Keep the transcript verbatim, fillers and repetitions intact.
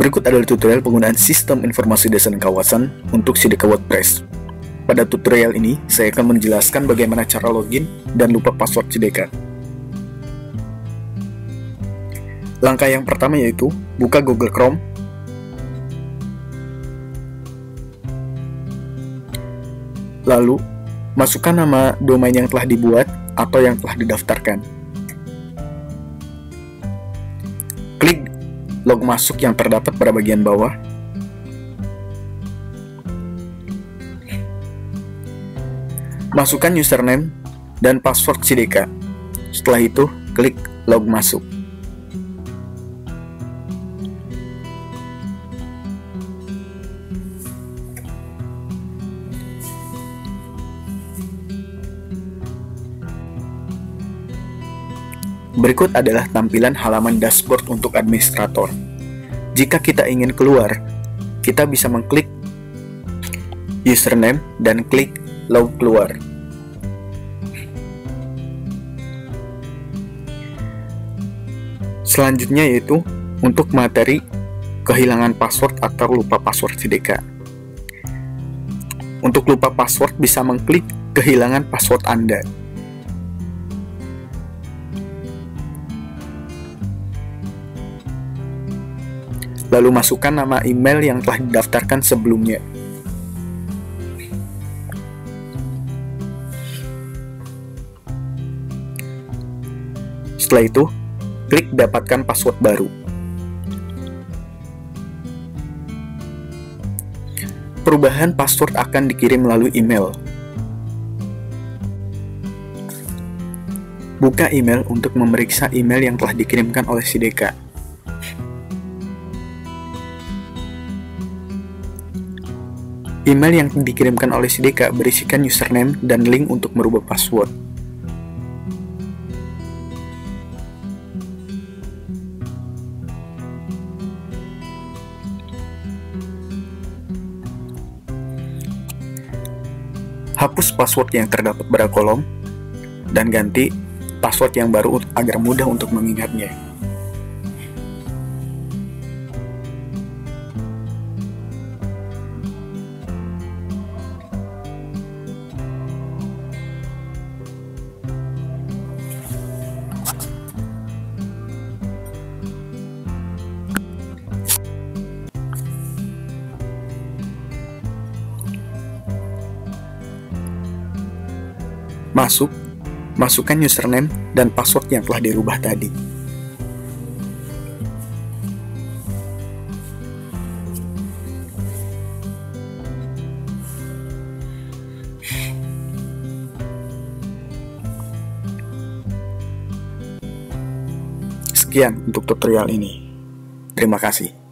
Berikut adalah tutorial penggunaan sistem informasi desa dan kawasan untuk Sideka WordPress. Pada tutorial ini, saya akan menjelaskan bagaimana cara login dan lupa password Sideka. Langkah yang pertama yaitu buka Google Chrome, lalu masukkan nama domain yang telah dibuat atau yang telah didaftarkan. Klik log masuk yang terdapat pada bagian bawah. Masukkan username dan password Sideka. Setelah itu, klik log masuk. Berikut adalah tampilan halaman dashboard untuk administrator. Jika kita ingin keluar, kita bisa mengklik username dan klik log keluar. Selanjutnya yaitu untuk materi kehilangan password atau lupa password Sideka. Untuk lupa password bisa mengklik kehilangan password Anda. Lalu masukkan nama email yang telah didaftarkan sebelumnya. Setelah itu, klik dapatkan password baru. Perubahan password akan dikirim melalui email. Buka email untuk memeriksa email yang telah dikirimkan oleh Sideka. Email yang dikirimkan oleh Sideka berisikan username dan link untuk merubah password. Hapus password yang terdapat pada kolom dan ganti password yang baru agar mudah untuk mengingatnya. Masuk, masukkan username dan password yang telah dirubah tadi. Sekian untuk tutorial ini. Terima kasih.